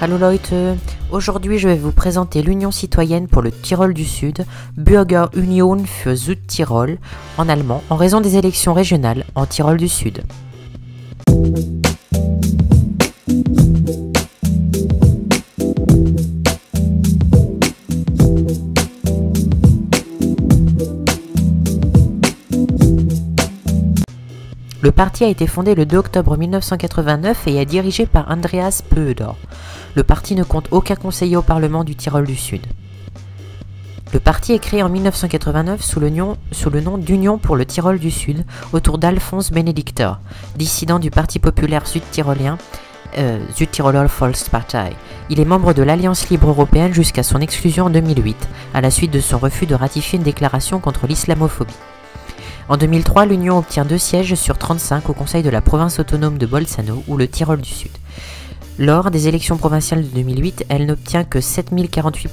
Hallo Leute, aujourd'hui je vais vous présenter l'Union citoyenne pour le Tyrol du Sud, Bürgerunion für Südtirol, en allemand, en raison des élections régionales en Tyrol du Sud. Le parti a été fondé le 2 octobre 1989 et est dirigé par Andreas Pöder. Le parti ne compte aucun conseiller au Parlement du Tyrol du Sud. Le parti est créé en 1989 sous le nom d'Union pour le Tyrol du Sud, autour d'Alfons Benedikter, dissident du Parti populaire sud-tyrolien, Südtiroler Volkspartei. Il est membre de l'Alliance libre européenne jusqu'à son exclusion en 2008, à la suite de son refus de ratifier une déclaration contre l'islamophobie. En 2003, l'Union obtient 2 sièges sur 35 au Conseil de la province autonome de Bolzano ou le Tyrol du Sud. Lors des élections provinciales de 2008, elle n'obtient que 7048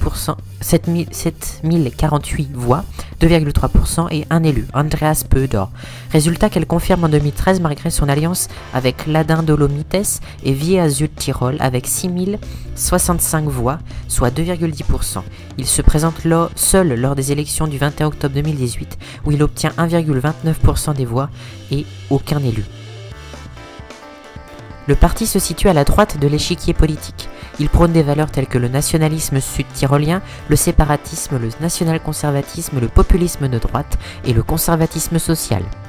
voix, 2,3% et un élu, Andreas Pöder. Résultat qu'elle confirme en 2013 malgré son alliance avec l'Adin Dolomites et Via Südtirol avec 6065 voix, soit 2,10%. Il se présente seul lors des élections du 21 octobre 2018, où il obtient 1,29% des voix et aucun élu. Le parti se situe à la droite de l'échiquier politique. Il prône des valeurs telles que le nationalisme sud-tyrolien, le séparatisme, le national-conservatisme, le populisme de droite et le conservatisme social.